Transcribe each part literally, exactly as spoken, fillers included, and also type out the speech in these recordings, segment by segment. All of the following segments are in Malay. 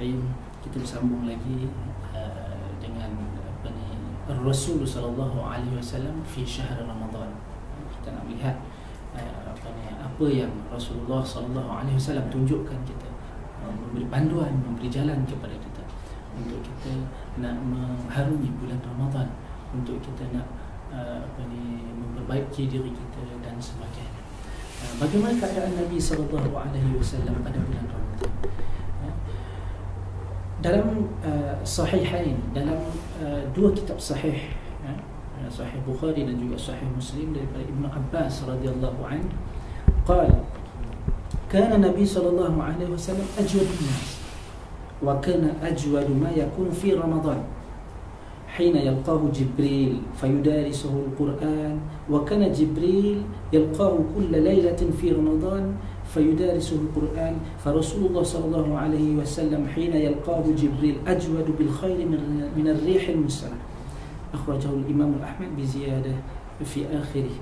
Bismillahirrahmanirrahim. Kita bersambung lagi uh, dengan apa ni, Rasul sallallahu alaihi wasallam fi syahr Ramadan. Kita nak lihat uh, apa ni, apa yang Rasulullah sallallahu alaihi wasallam tunjukkan kita, uh, memberi panduan, memberi jalan kepada kita untuk kita nak mengharungi bulan Ramadan, untuk kita nak uh, apa ni, memperbaiki diri kita dan sebagainya. Uh, bagaimana keadaan Nabi sallallahu alaihi wasallam pada bulan Ramadan? Dalam uh, sahihain, dalam uh, dua kitab sahih, uh, Sahih Bukhari dan juga Sahih Muslim, daripada Ibnu Abbas radhiyallahu anhu, qala kana Nabi sallallahu alaihi wasallam ajwadun nas wa kana ajwadu ma yakunu fi Ramadan حين يلقاه جبريل فيدارسه القرآن وكان جبريل يلقاه كل ليلة في رمضان فيدارسه القرآن فرسول الله صلى الله عليه وسلم حين يلقاه جبريل أجود بالخير من الريح المرسلة أخرجه الإمام أحمد بزيادة في آخره.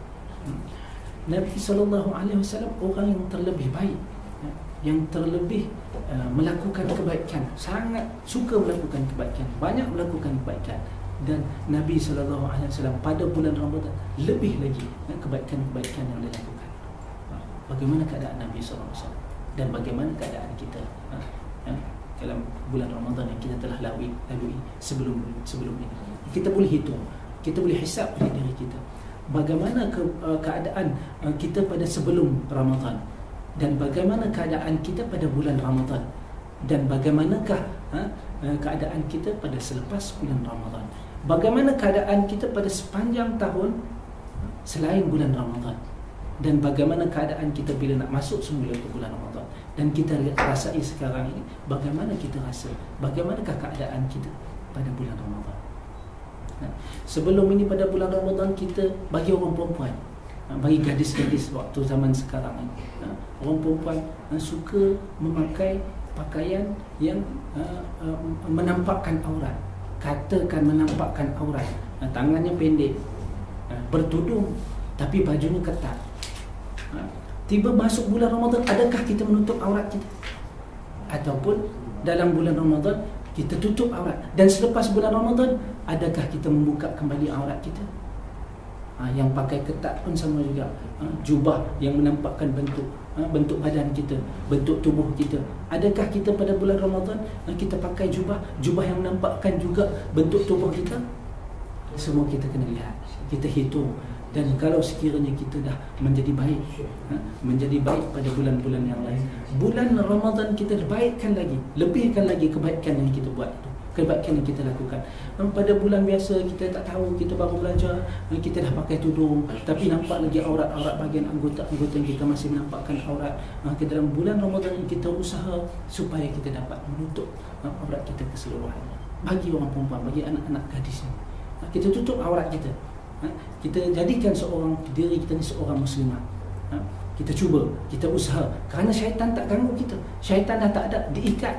Nabi sallallahu alaihi wasallam orang yang terlebih baik, yang terlebih uh, melakukan kebaikan, sangat suka melakukan kebaikan, banyak melakukan kebaikan. Dan Nabi sallallahu alaihi wasallam pada bulan Ramadan lebih lagi ya, kebaikan-kebaikan yang dia lakukan. Bagaimana keadaan Nabi sallallahu alaihi wasallam dan bagaimana keadaan kita ha, ya, dalam bulan Ramadan yang kita telah lalui, lalui sebelum sebelum ini. Kita boleh hitung, kita boleh hisap pada diri kita. Bagaimana ke, uh, keadaan uh, kita pada sebelum Ramadan, dan bagaimana keadaan kita pada bulan Ramadan, dan bagaimanakah ha, uh, keadaan kita pada selepas bulan Ramadan. Bagaimana keadaan kita pada sepanjang tahun selain bulan Ramadan, dan bagaimana keadaan kita bila nak masuk semula ke bulan Ramadan. Dan kita rasai sekarang ini, bagaimana kita rasa, bagaimanakah keadaan kita pada bulan Ramadan. Nah, sebelum ini pada bulan Ramadan, kita bagi orang perempuan, bagi gadis-gadis waktu zaman sekarang ini, orang perempuan suka memakai pakaian yang uh, uh, menampakkan aurat. Katakan menampakkan aurat, uh, tangannya pendek, uh, bertudung, tapi bajunya ketat. uh, Tiba masuk bulan Ramadan, adakah kita menutup aurat kita? Ataupun dalam bulan Ramadan kita tutup aurat, dan selepas bulan Ramadan adakah kita membuka kembali aurat kita? uh, Yang pakai ketat pun sama juga, uh, jubah yang menampakkan bentuk Ha, bentuk badan kita, bentuk tubuh kita. Adakah kita pada bulan Ramadan ha, kita pakai jubah, jubah yang menampakkan juga bentuk tubuh kita? Semua kita kena lihat, kita hitung. Dan kalau sekiranya kita dah menjadi baik, ha, menjadi baik pada bulan-bulan yang lain, bulan Ramadan kita baikkan lagi, lebihkan lagi kebaikan yang kita buat itu, kebaikan yang kita lakukan. Pada bulan biasa kita tak tahu, kita baru belajar, kita dah pakai tudung, tapi nampak lagi aurat-aurat bahagian anggota-anggota yang kita masih menampakkan aurat. Ke dalam bulan Ramadan kita usaha supaya kita dapat menutup aurat kita keseluruhannya. Bagi orang perempuan, bagi anak-anak gadis ini, kita tutup aurat kita. Kita jadikan seorang diri kita ni seorang muslimah. Kita cuba, kita usaha, kerana syaitan tak ganggu kita. Syaitan dah tak ada, diikat.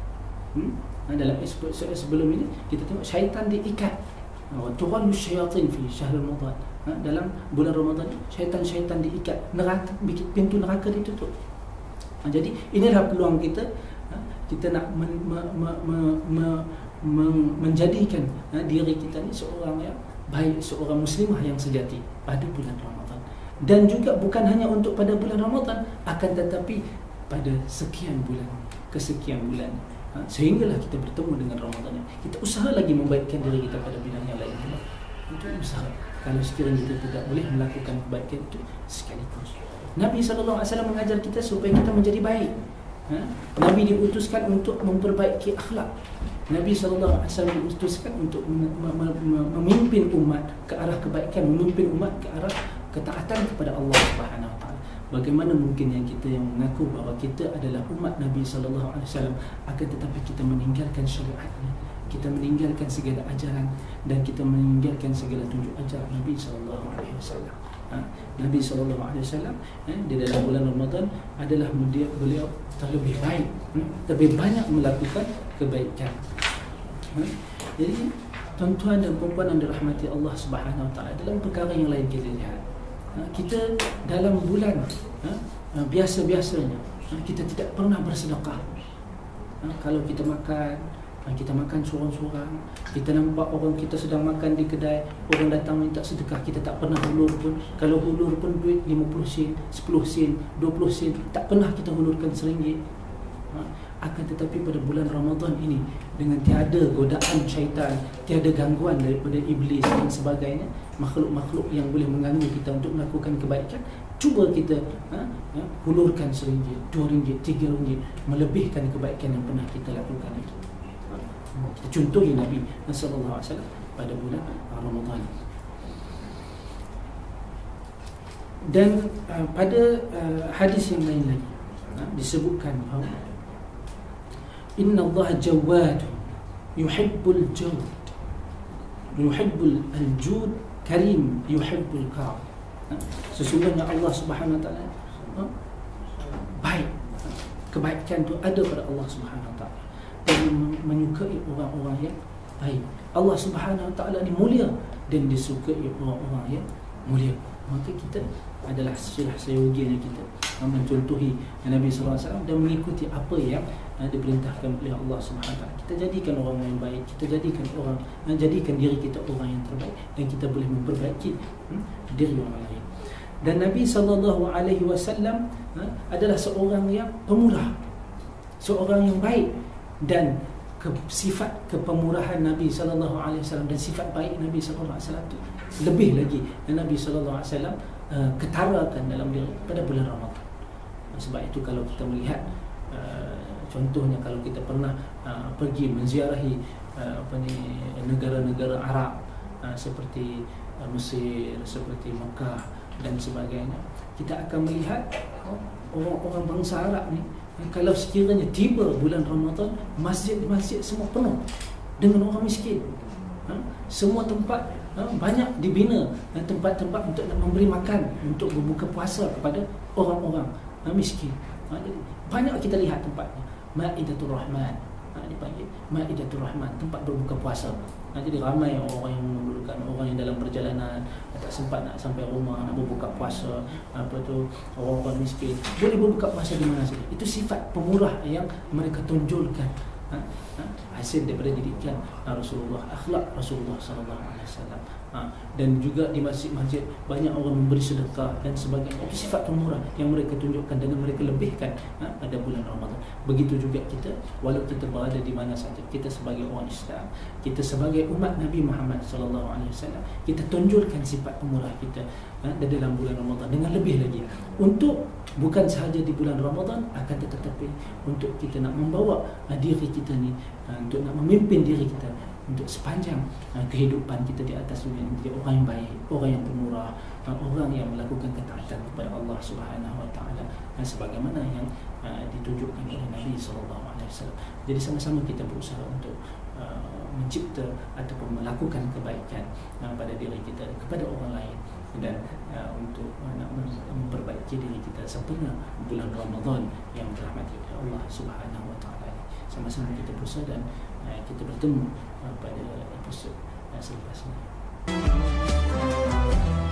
Hmm? Dalam episod sebelum ini kita tengok syaitan diikat. Tughallus syayatin fi syahr Ramadan. Dalam bulan Ramadan syaitan-syaitan diikat, neraka, pintu neraka ditutup. Jadi inilah peluang kita, kita nak men, me, me, me, me, me, menjadikan diri kita ni seorang yang baik, seorang muslimah yang sejati pada bulan Ramadan. Dan juga bukan hanya untuk pada bulan Ramadan, akan tetapi pada sekian bulan, kesekian bulan, ha, sehinggalah kita bertemu dengan Ramadan. Kita usaha lagi membaikkan diri kita pada bidang yang lain. Itu usaha. Kalau sekiranya kita tidak boleh melakukan kebaikan itu sekaligus. Nabi sallallahu alaihi wasallam mengajar kita supaya kita menjadi baik. Ha? Nabi diutuskan untuk memperbaiki akhlak. Nabi sallallahu alaihi wasallam diutuskan untuk memimpin umat ke arah kebaikan, memimpin umat ke arah ketaatan kepada Allah Subhanahu wa taala. Bagaimana mungkin yang kita yang mengaku bahawa kita adalah umat Nabi sallallahu alaihi wasallam, akan tetapi kita meninggalkan syariatnya, kita meninggalkan segala ajaran, dan kita meninggalkan segala tunjuk ajaran Nabi sallallahu alaihi wasallam. Ha? Nabi sallallahu alaihi wasallam eh, di dalam bulan Ramadan adalah dia, beliau terlebih baik, hmm? lebih banyak melakukan kebaikan. Ha? Jadi tuan-tuan dan puan-puan yang dirahmati Allah Subhanahu wa taala, dalam perkara yang lain kita lihat, ha? kita dalam bulan ha? biasa-biasanya ha? kita tidak pernah bersedekah. ha, kalau kita makan, ha, kita makan seorang-seorang, kita nampak orang kita sedang makan di kedai, orang datang minta sedekah, kita tak pernah hulur pun. Kalau hulur pun duit lima puluh sen, sepuluh sen, dua puluh sen, tak pernah kita hulurkan seringgit. Ha, akan tetapi pada bulan Ramadan ini, dengan tiada godaan syaitan, tiada gangguan daripada iblis dan sebagainya, makhluk-makhluk yang boleh mengganggu kita untuk melakukan kebaikan, cuba kita ha, ha, hulurkan seringgit, dua ringgit, tiga ringgit, melebihkan kebaikan yang pernah kita lakukan itu. Ha, kita contohi Nabi sallallahu alaihi wasallam pada bulan Ramadan. Dan uh, pada uh, hadis yang lain lagi, ha, disebutkan bahawa Inna Allah jawad yuhibbul jawd, yuhibbul al-jud, karim yuhibbul karam. Sesungguhnya Allah Subhanahu wa taala baik. Kebaikan itu ada pada Allah Subhanahu wa taala dan menyukai orang-orang yang baik. Allah Subhanahu wa taala ni mulia dan disukai orang-orang yang mulia. Maka kita adalah sudah seyogianya kita mencontohi Nabi sallallahu alaihi wasallam dan mengikuti apa yang diperintahkan oleh Allah Subhanahu wa taala. Kita jadikan orang yang baik, kita jadikan orang, jadikan diri kita orang yang terbaik, dan kita boleh memperbaiki hmm, diri orang lain. Dan Nabi sallallahu alaihi wasallam adalah seorang yang pemurah, seorang yang baik, dan ke, sifat kepemurahan Nabi sallallahu alaihi wasallam dan sifat baik Nabi sallallahu alaihi wasallam itu lebih lagi dan Nabi sallallahu alaihi wasallam uh, ketarakan dalam diri pada bulan Ramadan. Sebab itu kalau kita melihat uh, contohnya kalau kita pernah uh, pergi menziarahi uh, apa ni negara-negara Arab uh, seperti uh, Mesir, seperti Mekah dan sebagainya, kita akan melihat oh, orang-orang bangsa Arab ni, kalau sekiranya tiba bulan Ramadan, masjid-masjid semua penuh dengan orang miskin. Ha? Semua tempat ha, banyak dibina ha, tempat-tempat untuk nak memberi makan, untuk berbuka puasa kepada orang-orang ha, miskin. Ha, jadi banyak kita lihat tempatnya. Maidatul Rahman, ha, dipanggil Maidatul Rahman, tempat berbuka puasa. Ha, jadi ramai orang yang memerlukan, orang yang dalam perjalanan tak sempat nak sampai rumah nak berbuka puasa, apa tu, orang-orang miskin boleh berbuka puasa di mana saja. Itu sifat pemurah yang mereka tunjulkan. Ha? Ha? Hasil daripada didikan Rasulullah, akhlak Rasulullah sallallahu alaihi wasallam. Ha, dan juga di masjid-masjid banyak orang memberi sedekah dan sebagainya. Itu sifat pemurah yang mereka tunjukkan dan mereka lebihkan ha, pada bulan Ramadan. Begitu juga kita, walau kita berada di mana saja, kita sebagai orang Islam, kita sebagai umat Nabi Muhammad sallallahu alaihi wasallam, kita tunjukkan sifat pemurah kita ha, dalam bulan Ramadan dengan lebih lagi. Untuk bukan sahaja di bulan Ramadan, akan tetapi untuk kita nak membawa ha, diri kita ni, ha, untuk nak memimpin diri kita untuk sepanjang uh, kehidupan kita di atas dunia ini, menjadi orang yang baik, orang yang pemurah, uh, orang yang melakukan ketaatan kepada Allah Subhanahu wa taala, uh, sebagaimana yang uh, ditunjukkan oleh Nabi sallallahu alaihi wasallam. Jadi sama-sama kita berusaha untuk uh, mencipta ataupun melakukan kebaikan uh, pada diri kita, kepada orang lain, dan uh, untuk uh, nak memperbaiki diri kita sempurna bulan Ramadan yang dirahmati oleh Allah Subhanahu wa taala. Sama-sama kita berusaha dan uh, kita bertemu uh, pada episod uh, selepas ini.